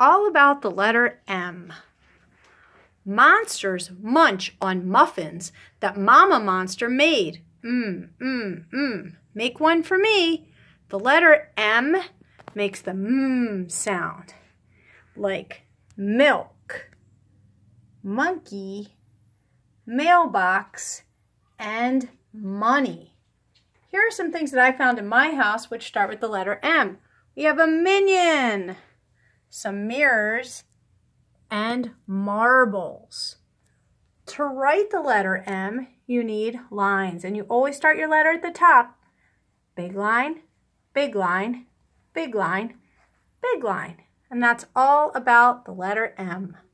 all about the letter M. Monsters munch on muffins that Mama Monster made. Make one for me. The letter M makes the sound, like milk, monkey, mailbox, and money. Here are some things that I found in my house which start with the letter M. We have a minion, some mirrors, and marbles. To write the letter M, you need lines, and you always start your letter at the top. Big line, big line, big line, big line. And that's all about the letter M.